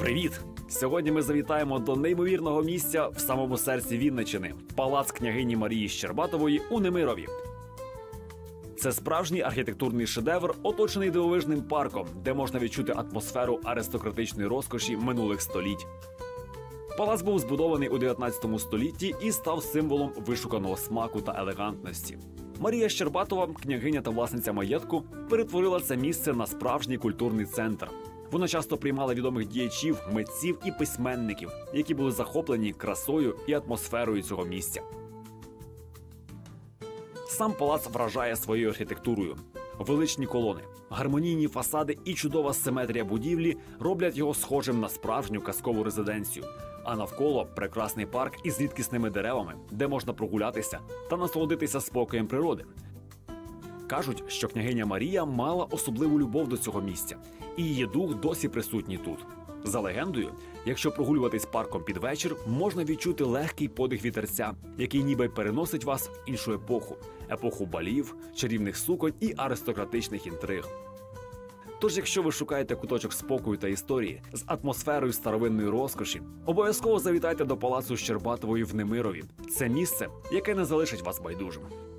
Привіт! Сьогодні ми завітаємо до неймовірного місця в самому серці Вінниччини – палац княгині Марії Щербатової у Немирові. Це справжній архітектурний шедевр, оточений дивовижним парком, де можна відчути атмосферу аристократичної розкоші минулих століть. Палац був збудований у 19 столітті і став символом вишуканого смаку та елегантності. Марія Щербатова, княгиня та власниця маєтку, перетворила це місце на справжній культурний центр. Вона часто приймала відомих діячів, митців і письменників, які були захоплені красою і атмосферою цього місця. Сам палац вражає своєю архітектурою. Величні колони, гармонійні фасади і чудова симетрія будівлі роблять його схожим на справжню казкову резиденцію. А навколо – прекрасний парк із рідкісними деревами, де можна прогулятися та насолодитися спокоєм природи. Кажуть, що княгиня Марія мала особливу любов до цього місця, і її дух досі присутній тут. За легендою, якщо прогулюватись парком під вечір, можна відчути легкий подих вітерця, який ніби переносить вас в іншу епоху – епоху балів, чарівних суконь і аристократичних інтриг. Тож, якщо ви шукаєте куточок спокою та історії з атмосферою старовинної розкоші, обов'язково завітайте до палацу Щербатової в Немирові. Це місце, яке не залишить вас байдужим.